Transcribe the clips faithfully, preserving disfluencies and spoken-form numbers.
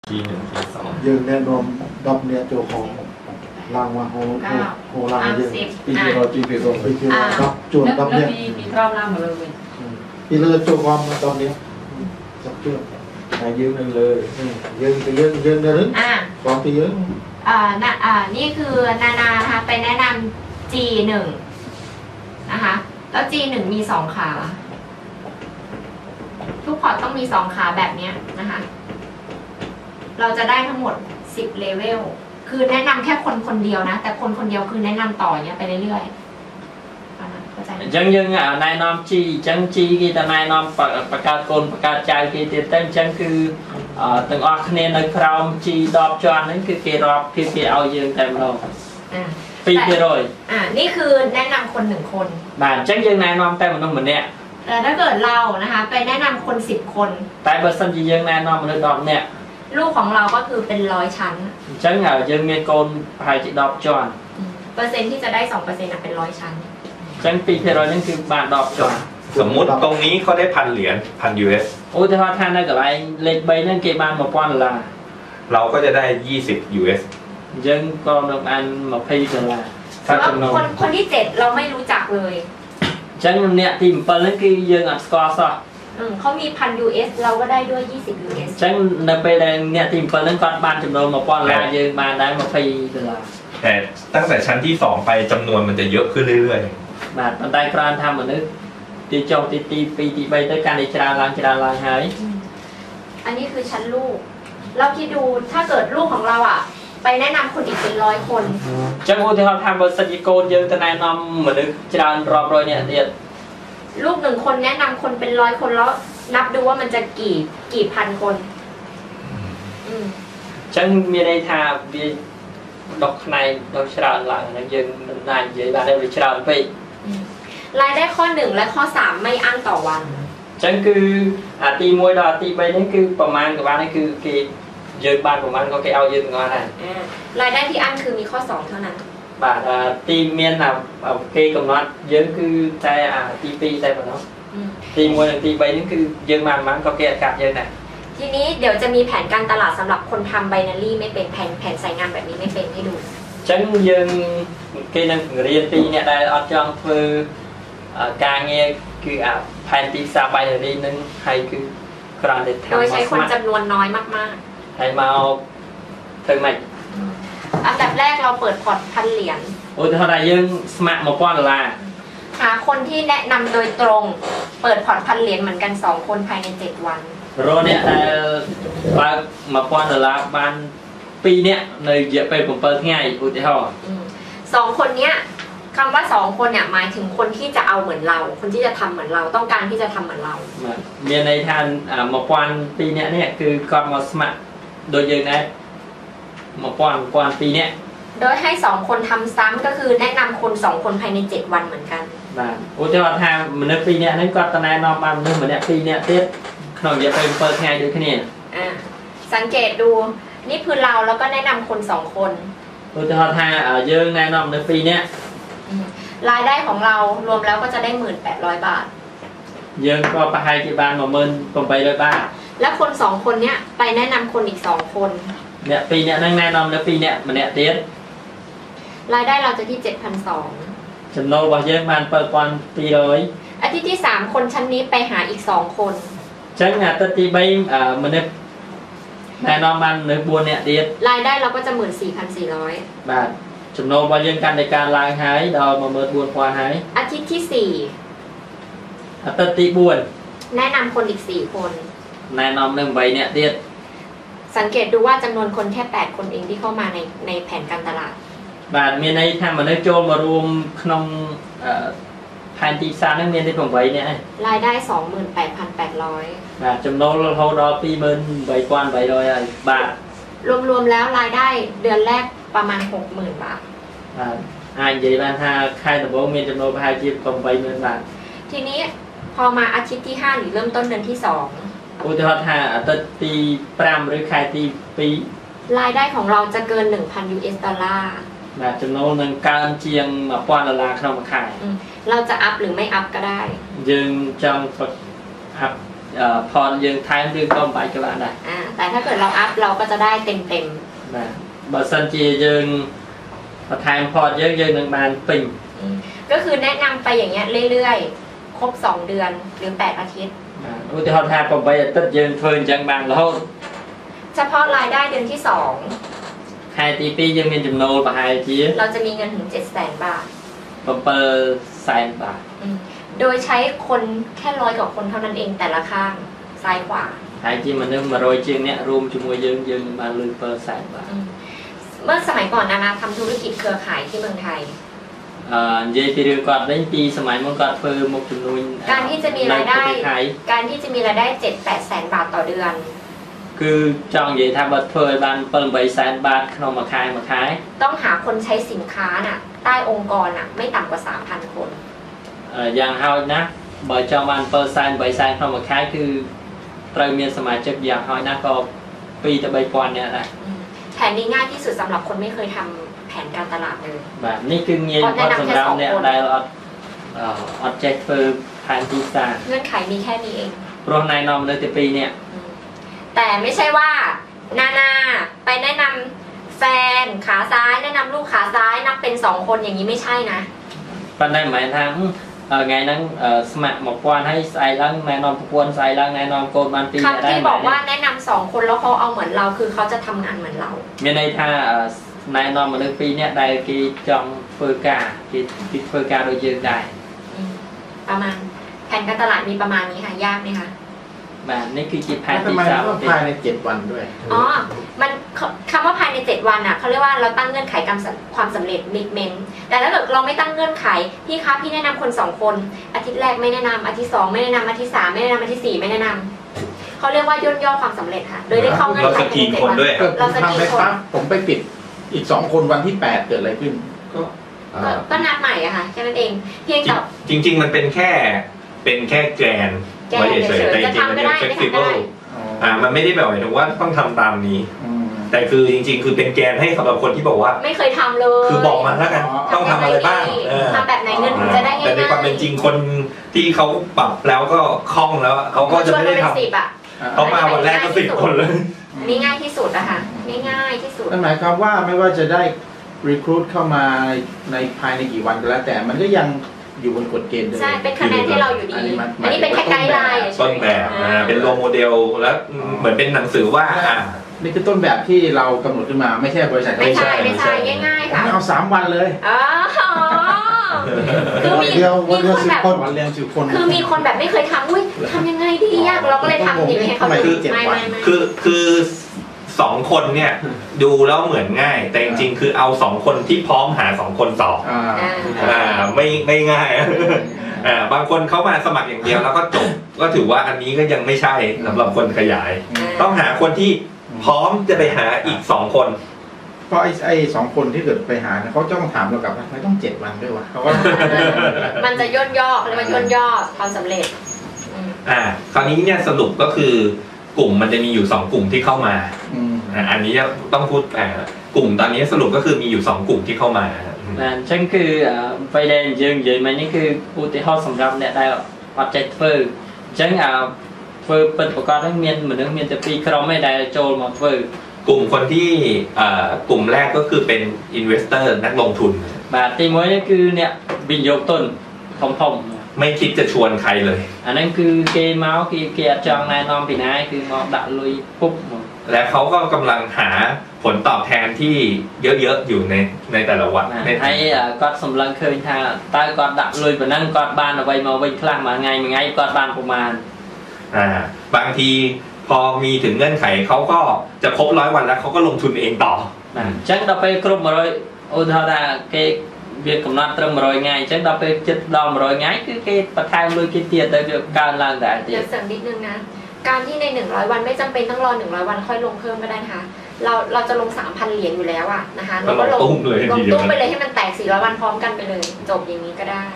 ทีหนึ่งทีสองยืนแน่นอนดับเนี่ยโจของลางมาโฮโฮลางยืนปีที่เราปีที่เราปีที่เราดับจวนดับเนี่ยปีเราลางหมดเลยปีเลยโจความมาตอนนี้จับจวนนายยืนเลยยืนไปยืนยืนเลยความที่ยืนอ่าน่ะอ่านี่คือนานานะคะไปแนะนำ จี หนึ่ง นะคะแล้ว จี หนึ่ง มีสองขาทุกพอร์ตต้องมีสองขาแบบนี้นะคะเราจะได้ทั้งหมดสิบเลเวลคือแนะนำแค่คนคนเดียวนะแต่คนคนเดียวคือแนะนำต่อเนี้ยไปเรื่อยๆจังยังอ่ะนายน้อมจีจังจีกีแต่นายน้อมประประกาศโกนประกาศใจกีเต้นจังคือตึงออกคะแนนในคราวจีดอบจอนนั่นคือเกรอบคือเกเอายืนแต่เราปีเดียวเลยอ่านี่คือแนะนำคนหนึ่งคนบ้านจังยังนายน้อมแต่มันต้องเหมือนเนี้ยแต่ถ้าเกิดเรานะคะไปแนะนำคนสิบคนแต่เบอร์สันจียังนายน้อมมันดอกเนี่ยลูกของเราก็คือเป็นร้อยชั้นจังเหรอยังมีโกนหายจีดอบจอนเปอร์เซ็นต์ที่จะได้สองเปอร์เซ็นต์เป็นร้อยชั้นจังปีเดียวนั่นคือบาทดอกจอนสมมุติตรงนี้เขาได้พันเหรียญพันยูเอสโอ้แต่ว่าท่านได้กับไรเล็กใบนั่นเก็บมาหมดป้อนละเราก็จะได้ยี่สิบยูเอสยังก็นำอันมาพายกันละถ้าจำนวนคนคนที่เจ็ดเราไม่รู้จักเลยจังเนี่ยทีมเปิลนั่นคือยังอัดสกอร์ซะเขามีพันยูเอสเราก็ได้ด้วยยี่สิบยูเอสจังในไปแดงเนี่ยทีมเปิลนั่นก่อนบานจำนวนมาป้อนละยังมาได้มาพายกันละแต่ตั้งแต่ชั้นที่สองไปจำนวนมันจะเยอะขึ้นเรื่อยๆบาทมันได้กรานทำเหมือนนึกตีจงตีตีปีตีใบด้วยการอิจฉาลางอิจฉาลางหายอันนี้คือชั้นลูกเราคิดดูถ้าเกิดลูกของเราอ่ะไปแนะนำคนอีกเป็นร้อยคนจังหวะที่เขาทำบริษัทโกนยืนแต่แนะนำเหมือนนึกจานรอบรอยเนี่ยเดียดลูกหนึ่งคนแนะนำคนเป็นร้อยคนแล้วนับดูว่ามันจะกี่กี่พันคนจังมีในทางมีดอกในดอกชราหลังนั่นยังนานเยอะบ้านได้บริชราไปรายได้ข้อหนึ่งและข้อสามไม่อั้นต่อวันจังคืออาตีมวยดอตีใบนี่คือประมาณกับบ้านนี่คือเกยยืนบ้านประมาณก็เกยเอายืนงอนอะไรรายได้ที่อั้นคือมีข้อสองเท่านั้นบาทตีเมียนอ่ะเกยกับน็อตยืนคือใจอ่ะตีปีใจแบบนั้นตีมวยหนึ่งตีใบนี่คือยืนมันมันก็เกยอากาศยืนไหนทีนี้เดี๋ยวจะมีแผนการตลาดสำหรับคนทำไบนารี่ไม่เป็นแผนแผนสายงานแบบนี้ไม่เป็นให้ดูจังยืนเกยนั่งเรียนปีเนี่ยได้อดจังคือการเงี้ยคืออ่ะแผนตีซาไปเลยนึงให้คือกระดาษโดยใช้คนจำนวนน้อยมากๆให้มาเอาถึงไหนอันดับแรกเราเปิดพอร์ตพันเหรียญโอ้เท่าไหร่ยังสมัครมาป้อนละหาคนที่แนะนำโดยตรงเปิดพอร์ตพันเหรียญเหมือนกันสองคนภายในเจ็ดวันโรเนี่ยได้มาป้อนละบ้านปีเนี้ยในเยอะไปผมเปิดง่ายอุทิศสองคนเนี้ยคำว่าสองคนเนี่ยหมายถึงคนที่จะเอาเหมือนเราคนที่จะทำเหมือนเราต้องการที่จะทำเหมือนเราเมียในทานมาปอนปีเนี้ยเนี่ยคือก่อนมาสมัครโดยยังไงมาปอนปอนปีเนี้ยโดยให้สองคนทำซ้ำก็คือแนะนำคนสองคนภายในเจ็ดวันเหมือนกันบ้านโอ้จะว่าทางเหมือนปีเนี้ยนั่นก็ตอนนั้นนอนบ้านเหมือนเนี่ยปีเนี้ยเตี้ยขนมจะไปเปิดง่ายด้วยแค่นี้อ่าสังเกตดูนี่คือเราแล้วก็แนะนำคนสองคนโอ้จะว่าทางเยอะแนะนำในปีเนี้ยรายได้ของเรารวมแล้วก็จะได้หมื่นแปดร้อยบาทเยอะก็ไปให้ที่บ้านมาเมินผมไปเลยบ้านและคนสองคนเนี้ยไปแนะนำคนอีกสองคนเนี่ยปีเนี้ยนั่งแนะนำแล้วปีเนี้ยมันเนี่ยเตี้ยรายได้เราจะที่เจ็ดพันสองจำนวนว่าเยอะมันเปิดวันปีเลยอาทิตย์ที่สามคนชั้นนี้ไปหาอีกสองคนชั้นงานตัดตีใบอ่ามันเนี่ยแนะนำมันเนื้อบัวเนี่ยเตี้ยรายได้เราก็จะหมื่นสี่พันสี่ร้อยบาทจำนวนวันยังการในการล้างหายดาวมาเมิดบวนควาหายอาทิตย์ที่สี่อัตติบวนแนะนำคนอีกสี่คนแนะนำหนึ่งใบเนี่ยเดียดสังเกตดูว่าจำนวนคนแค่แปดคนเองที่เข้ามาในในแผนการตลาดบาทมีในทางมันได้โจมมารวมขนมแผนตีซานั่งเรียนในผมใบเนี่ยรายได้สองหมื่นแปดพันแปดร้อยบาทจำนวนเราเท่าดอปีเมินใบกวนใบร้อยบาทรวมๆแล้วรายได้เดือนแรกประมาณหกหมื่นบาทอ่านใหญ่บ้านห้าค่ายตะโบมีจำนวนพายจีบกลมใบเงินบาททีนี้พอมาอาทิตย์ที่ห้าหรือเริ่มต้นเดือนที่สองอุตสาหะตัดตีปรามหรือขายตีปีรายได้ของเราจะเกิน หนึ่งพัน ยู เอส ดอลลาร์จำนวนหนึ่งการเจียงมาป้อนละลาเข้ามาขายเราจะอัพหรือไม่อัพก็ได้ยังจำอัพพอยังท้ายเรื่องก็ไปจะว่าได้อ่าแต่ถ้าเกิดเราอัพเราก็จะได้เต็มเต็มนะบสันจียังพอท้ายพอเยอะเยอะหนึ่งบานปิ่งก็คือแนะนำไปอย่างเงี้ยเรื่อยๆครบสองเดือนหรือแปดอาทิตย์อุทิศทานผมไปตัดยืนเฟิร์นจังบานแล้วเฉพาะรายได้เดือนที่สองไฮตีปียังมีจำนวนไฮจีเราจะมีเงินถึงเจ็ดแสนบาทประเปิดแสนบาทโดยใช้คนแค่ร้อยกว่าคนเท่านั้นเองแต่ละข้างซ้ายขวาไฮจีมันนึกมาโรยเชียงเนี้ยรวมจมวยยืนยืนมาลืมเปิดแสนบาทเมื่อสมัยก่อนนานาทำธุรกิจเครือข่ายที่เมืองไทยเยี่ยปีเรื่องก่อนได้ปีสมัยมันก่อนเพิ่มมุกจำนวนการที่จะมีรายได้การที่จะมีรายได้เจ็ดแปดแสนบาทต่อเดือนคือจองเยี่ยทำบัตรเพิ่มบันเปิมใบแสนบาทขนมมาขายมาขายต้องหาคนใช้สินค้าน่ะใต้องค์กรน่ะไม่ต่ำกว่าสามพันคนอย่างเฮานะใบจองบันเปิมแสนใบแสนขนมมาขายคือเตรียมเมียนสมัยเจ็บอย่างเฮานะก็ปีจะใบปอนเนี่ยแหละแผนนี้ง่ายที่สุดสำหรับคนไม่เคยทำแผนการตลาดเลยแบบนี่คือเงี้ยพอสำหรับเนี่ยได้ออดเจ็ตเพิ่มแผนที่สร้างเงื่อนไขมีแค่นี้เองโปรนายนอมเลยแต่ปีเนี่ยแต่ไม่ใช่ว่านานาไปแนะนำแฟนขาซ้ายแนะนำลูกขาซ้ายนับเป็นสองคนอย่างนี้ไม่ใช่นะปันได้หมายทางไงนั้นสมัครหมอกวนให้ใส่ลังแนะนำพวนใส่ลังแนะนำโกลบันตีคำที่บอกว่าแนะนำสองคนแล้วเขาเอาเหมือนเราคือเขาจะทำงานเหมือนเรามีในท่านายนอมมาในปีนี้ได้กี่จองเฟอร์กากี่กี่เฟอร์กาโดยยืนได้ประมาณแผนการตลาดมีประมาณนี้ค่ะยากไหมคะแบบนี่คือกี่แผนที่จะภายในเจ็ดวันด้วยอ๋อมันคำว่าภายในเจ็ดวันอ่ะเขาเรียกว่าเราตั้งเงื่อนไขความสำเร็จมิดเมนแต่ถ้าเกิดเราไม่ตั้งเงื่อนไขพี่คะพี่แนะนำคนสองคนอาทิตย์แรกไม่แนะนำอาทิตย์สองไม่แนะนำอาทิตย์สามไม่แนะนำอาทิตย์สี่ไม่แนะนำเขาเรียกว่าย่นย่อความสำเร็จค่ะโดยได้เข้าเงื่อนไขในเจ็ดวันเราสกีคนผมไปปิดอีกสองคนวันที่แปดเกิดอะไรขึ้นก็ก็นัดใหม่อะค่ะแค่นั้นเองเพียงแต่จริงๆมันเป็นแค่เป็นแค่แกนไว้เฉยๆแต่จริงๆมันยังเฟกซิเบิลอ่ามันไม่ได้แบบหมายถึงว่าต้องทำตามนี้แต่คือจริงๆคือเป็นแกนให้สำหรับคนที่บอกว่าไม่เคยทำเลยคือบอกมาแล้วกันต้องทำอะไรบ้างทำแบบไหนเงินถึงจะได้ง่ายๆแต่ในความเป็นจริงคนที่เขาปรับแล้วก็คล่องแล้วเขาก็จะไม่ได้ทำเขามาวันแรกก็สิบคนเลยนี่ง่ายที่สุดอะค่ะง่ายๆที่สุดนั่นหมายความว่าไม่ว่าจะได้รีครูทเข้ามาในภายในกี่วันก็แล้วแต่มันก็ยังอยู่บนกฎเกณฑ์ใช่เป็นคะแนนที่เราอยู่ดีอันนี้เป็นแค่ไกด์ไลน์ต้นแบบเป็นโลโมเดลแล้วเหมือนเป็นหนังสือว่านี่คือต้นแบบที่เรากำหนดขึ้นมาไม่ใช่บริษัทไม่ใช่ไม่ใช่ง่ายๆค่ะเอาสามวันเลยอ๋อคือมีมีคนแบบคือมีคนแบบไม่เคยทำอุ้ยทำยังไงดียากเราก็เลยทำอย่างนี้ให้เขาดูไม่ไม่ไม่คือคือสองคนเนี่ยดูแล้วเหมือนง่ายแต่จริงๆคือเอาสองคนที่พร้อมหาสองคนต่ออ่าไม่ไม่ง่ายอ่าบางคนเขามาสมัครอย่างเดียวแล้วก็จบก็ถือว่าอันนี้ก็ยังไม่ใช่สำหรับคนขยายต้องหาคนที่พร้อมจะไปหาอีกสองคนเพราะไอ้ไอ้สองคนที่เกิดไปหาเขาต้องถามเรากลับว่าไม่ต้องเจ็ดวันด้วยวะเขาก็มันจะย่นย่อเรียกว่าย่นย่อความสำเร็จอ่าคราวนี้เนี่ยสรุปก็คือกลุ่มมันจะมีอยู่สองกลุ่มที่เข้ามาอันนี้ต้องพูดกลุ่มตอนนี้สรุปก็คือมีอยู่สองกลุ่มที่เข้ามาฉันคือไฟแดงยืนยืนมานี่คืออุติหสำหรับเนี่ยได้ออบเจกต์เฟอร์ฉันอ่าเฟอร์เป็นประกอบทั้งเมียนเหมือนทั้งเมียนแต่ปีเราไม่ได้โจลมาเฟอร์กลุ่มคนที่กลุ่มแรกก็คือเป็นอินเวสเตอร์นักลงทุนแบบตีมวยนี่คือเนี่ยบินยกต้นทอมทอมไม่คิดจะชวนใครเลยอันนั้นคือเกมเมาส์เกียร์จองนายนอมปีนายคือมองดักลุยปุ๊บและเขาก็กำลังหาผลตอบแทนที่เยอะๆอยู่ในในแต่ละวันให้ก็สำลังเคยทางใต้ก็ดักลุยแบบนั้นก็บ้านเอาไว้มาไว้คลั่งมาไงมาไงก็บ้านประมาณอ่าบางทีพอมีถึงเงื่อนไขเขาก็จะครบร้อยวันแล้วเขาก็ลงทุนเองต่อจังเราไปครบมาเลยโอ้ท่าดาเกเวียนกำนัดเติมมารอยไงจังเราไปจิตดอมมารอยไงคือเกประทายลุยกิเตียแต่เรื่องการล่างแต่เดี๋ยวเสริมนิดนึงนะการที่ในหนึ่งร้อยวันไม่จำเป็นต้องรอหนึ่งร้อยวันค่อยลงเพิ่มก็ได้นะคะเราเราจะลงสามพันเหรียญอยู่แล้วอะนะคะเราก็ลงลงตุ้มไปเลยให้มันแตกสี่ร้อยวันพร้อมกันไปเลยจบอย่างนี้ก็ได้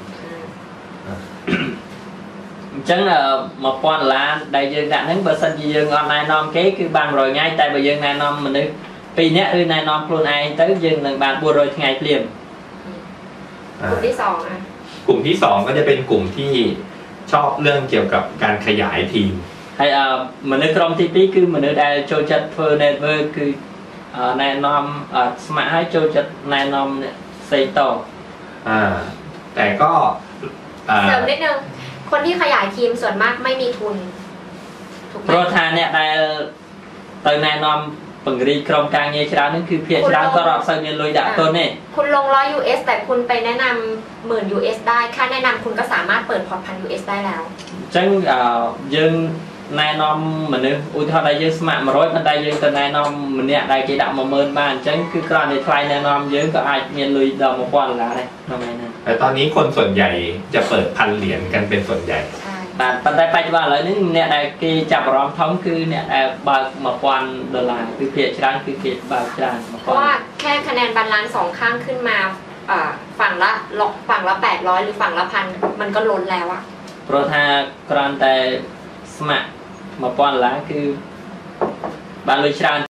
จังมาป้อนล้านได้ยืนดันทั้งเปอร์เซ็นต์ยืนออนไลน์นอมเก๊คือบางรอยง่ายแต่ไปยืนนายนอมมันนึกปีนี้คือนายนอมโคลนไอtớiยืนหนึ่งบางบัวรอยไงเปลี่ยนกลุ่มที่สองอ่ะกลุ่มที่สองก็จะเป็นกลุ่มที่ชอบเรื่องเกี่ยวกับการขยายทีมให้เหมือนในกรมที่ปีคือเหมือนในโจจัดเฟอร์เนเวอร์คือแนะนำสมัครให้โจจัดแนะนำเนี่ยใส่ต่ออ่าแต่ก็เสริมนิดนึงคนที่ขยายทีมส่วนมากไม่มีทุนโปรทานเนี่ยได้เติมแนะนำปังรีกรมการเงินชรานั่นคือเพียรชราก็รับเงินลอยด่าตัวนี่คุณลงร้อย ยู เอส แต่คุณไปแนะนำหมื่น ยู เอส ได้ค่าแนะนำคุณก็สามารถเปิดพอร์ตพัน ยู เอส ได้แล้วจังยังแนะนำเหมือนอุทธรณ์ได้ยังสมัครมาร้อยมันได้ยังแต่แนะนำเหมือนเนี่ยได้กี่ดำมาเมินบ้านจังคือกรณีใครแนะนำยังก็อาจเงินลอยดำมาป้อนแล้วเลยทำไมนั่นแต่ตอนนี้คนส่วนใหญ่จะเปิดพันเหรียญกันเป็นส่วนใหญ่แต่ปัจจัยปัจจุบันเลยนี่เนี่ยได้กี่จับรอมท้องคือเนี่ยได้บางมาป้อนดอลลาร์คือเพียรชราคือเพียรบางชราเพราะว่าแค่คะแนนบาลานซ์สองข้างขึ้นมาฝั่งละล็อกฝั่งละแปดร้อยหรือฝั่งละพันมันก็ล้นแล้วอะโปรธากรานแต่สมัครมาป้อนแล้วคือบางเลยชรา